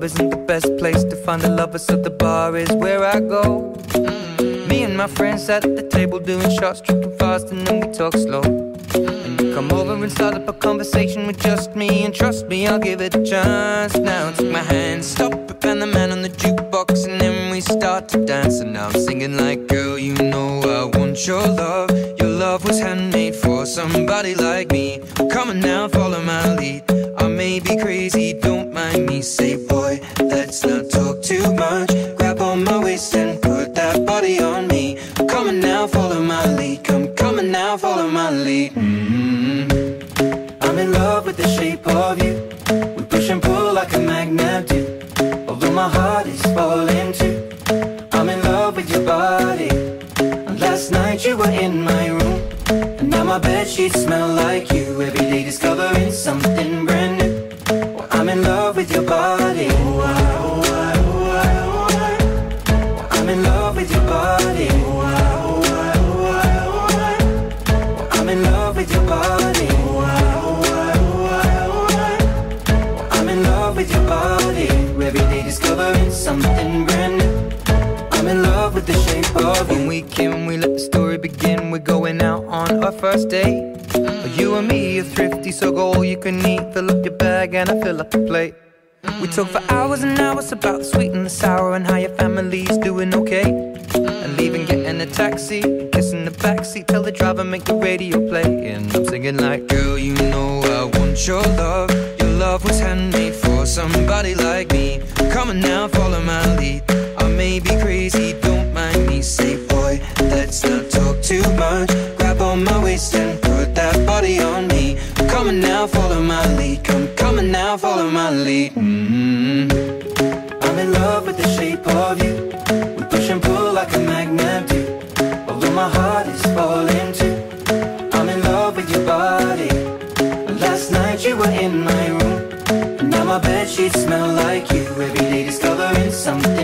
club isn't the best place to find a lover, so the bar is where I go. Me and my friends sat at the table doing shots, tripping fast, and then we talk slow. And you come over and start up a conversation with just me, and trust me, I'll give it a chance. Now take my hand, stop it, and the man on the jukebox, and then we start to dance. And now I'm singing like, girl, you know I want your love. Your love was handmade for somebody like me. Come on now, follow my lead. I may be crazy, don't mind me. Say, boy, let's not talk too much. Grab on my waist and put that body on me. Come on now, follow my lead. Come on now, follow my lead. I'm in love with the shape of you. We push and pull like a magnet do. Although my heart is falling too, I'm in love with your body. And last night you were in my room, and now my bedsheets smell like you. Every day discovering something brand new. Well, I'm in love with your body. I'm in love with your body. I'm in love with your body. I'm in love with your body. Every day discovering something brand new. I'm in love with the shape of you. When we can, we let the story begin. We're going out on our first date. You and me are thrifty, so go all you can eat. Fill up your bag and I fill up the plate. We talk for hours and hours about the sweet and the sour, and how your family's doing okay. And leaving, getting a taxi, kissing the backseat, tell the driver make the radio play. And I'm singing like, girl, you know I want your love. Your love was handmade for somebody like me. Come on now, follow my lead. I may be crazy, don't mind me. Say, boy, let's not talk too much. Grab on my waist and put that body on me. Come on now, follow my lead. Come on now, follow my lead. I'm in love with the shape of you. We push and pull like a magnet do. Although my heart is falling too, I'm in love with your body. Last night you were in my room, and now my bedsheets smell like you. Every day discovering something